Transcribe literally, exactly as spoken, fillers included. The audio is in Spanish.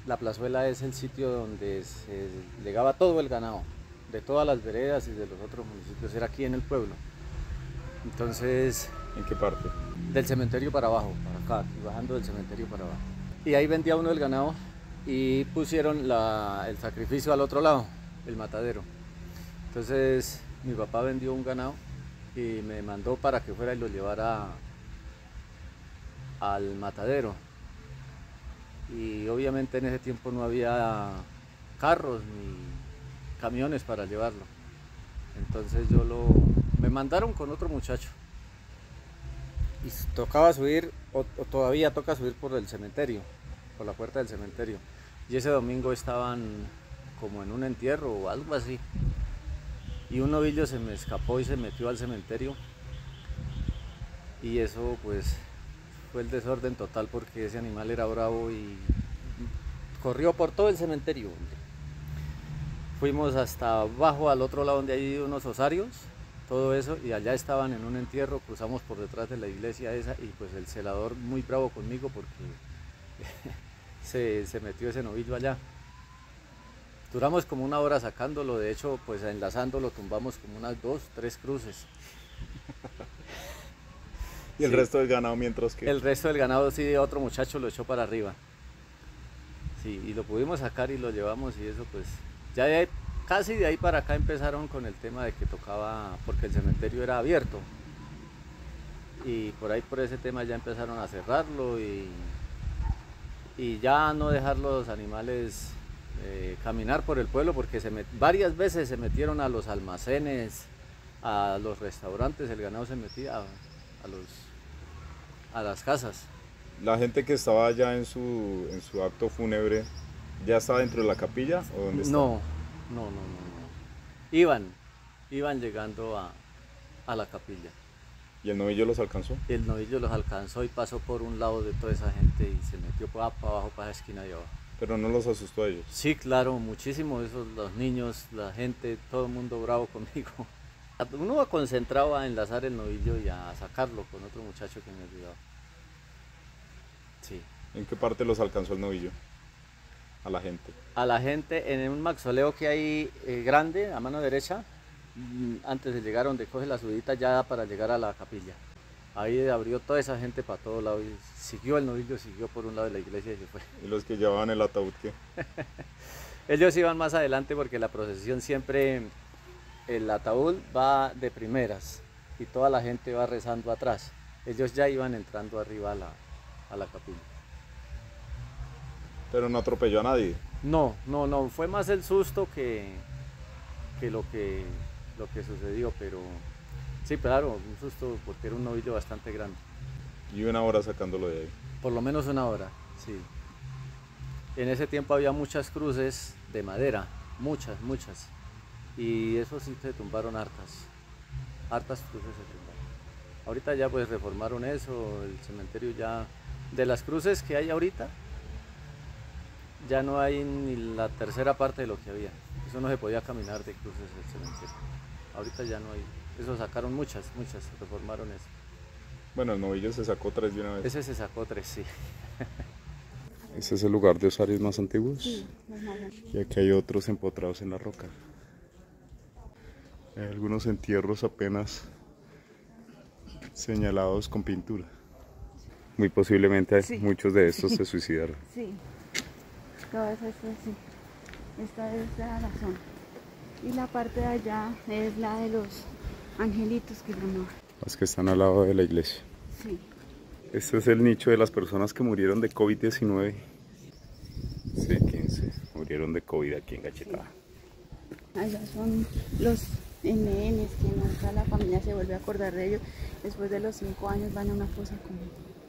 la plazuela es el sitio donde se llegaba todo el ganado, de todas las veredas y de los otros municipios, era aquí en el pueblo. Entonces... ¿En qué parte? Del cementerio para abajo, para acá, y bajando del cementerio para abajo. Y ahí vendía uno el ganado y pusieron la, el sacrificio al otro lado, el matadero. Entonces mi papá vendió un ganado y me mandó para que fuera y lo llevara al matadero. Y obviamente en ese tiempo no había carros ni camiones para llevarlo. Entonces yo lo... me mandaron con otro muchacho. Y tocaba subir, o, o todavía toca subir por el cementerio, por la puerta del cementerio. Y ese domingo estaban como en un entierro o algo así. Y un novillo se me escapó y se metió al cementerio. Y eso pues fue el desorden total porque ese animal era bravo y corrió por todo el cementerio. Fuimos hasta abajo al otro lado donde hay unos osarios, todo eso, y allá estaban en un entierro, cruzamos por detrás de la iglesia esa y pues el celador muy bravo conmigo porque se, se metió ese novillo allá. Duramos como una hora sacándolo, de hecho pues enlazándolo tumbamos como unas dos, tres cruces. ¿Y el sí. resto del ganado mientras que? El resto del ganado sí, otro muchacho lo echó para arriba. Sí, y lo pudimos sacar y lo llevamos y eso pues, ya de ahí, casi de ahí para acá empezaron con el tema de que tocaba, porque el cementerio era abierto. Y por ahí por ese tema ya empezaron a cerrarlo y, y ya no dejar los animales eh, caminar por el pueblo porque se met, varias veces se metieron a los almacenes, a los restaurantes, el ganado se metía a, a, los, a las casas. ¿La gente que estaba allá en su, en su acto fúnebre ya estaba dentro de la capilla o dónde estaba? No, no, no, no, no. Iban, iban llegando a, a la capilla. ¿Y el novillo los alcanzó? Y el novillo los alcanzó y pasó por un lado de toda esa gente y se metió para, para abajo, para esa esquina de abajo. ¿Pero no los asustó a ellos? Sí, claro, muchísimo, esos, los niños, la gente, todo el mundo bravo conmigo. Uno va concentrado a enlazar el novillo y a sacarlo con otro muchacho que me ayudaba. Sí. ¿En qué parte los alcanzó el novillo? A la gente. A la gente en un mausoleo que hay eh, grande, a mano derecha, antes de llegar donde coge la subidita ya para llegar a la capilla. Ahí abrió toda esa gente para todos lados y siguió el novillo, siguió por un lado de la iglesia y se fue. ¿Y los que llevaban el ataúd qué? Ellos iban más adelante porque la procesión siempre, el ataúd va de primeras y toda la gente va rezando atrás. Ellos ya iban entrando arriba a la, a la capilla. ¿Pero no atropelló a nadie? No, no, no, fue más el susto que, que, lo, que lo que sucedió, pero sí, claro, un susto porque era un novillo bastante grande. ¿Y una hora sacándolo de ahí? Por lo menos una hora, sí. En ese tiempo había muchas cruces de madera, muchas, muchas, y eso sí se tumbaron hartas, hartas cruces se tumbaron. Ahorita ya pues reformaron eso, el cementerio ya, de las cruces que hay ahorita, ya no hay ni la tercera parte de lo que había. Eso no se podía caminar de cruces del cementerio. Ahorita ya no hay. Eso sacaron muchas, muchas, reformaron eso. Bueno, el novillo se sacó tres de una vez. Ese se sacó tres, sí. ¿Ese es el lugar de osarios más antiguos? Sí. Y aquí hay otros empotrados en la roca. Hay algunos entierros apenas señalados con pintura. Muy posiblemente sí. Muchos de estos se suicidaron. Sí. Toda esa es así. Esta es la zona. Y la parte de allá es la de los angelitos que llamaban. Las que están al lado de la iglesia. Sí. Este es el nicho de las personas que murieron de COVID diecinueve. Sí, quince. Murieron de COVID aquí en Cachetada. Sí. Allá son los N Ns que nunca la familia se vuelve a acordar de ellos. Después de los cinco años van a una fosa común.